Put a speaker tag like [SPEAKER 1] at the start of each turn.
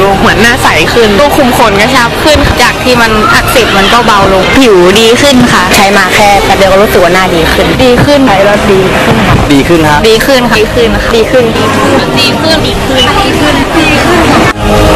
[SPEAKER 1] ลงเหมือนหน้าใสขึ้นตัวคุมขนกระชับขึ้นจากที่มันอักเสบมันก็เบาลงผิวดีขึ้นค่ะใช้มาแค่แป๊บเดียวก็รู้สึกว่าหน้าดีขึ้นใช้แล้วดีขึ้นค่ะ
[SPEAKER 2] ดีขึ้นฮะ
[SPEAKER 1] ดีขึ้นค่ะดีขึ้นดีขึ้นดีขึ้นดีขึ้นดีขึ้นดีขึ้น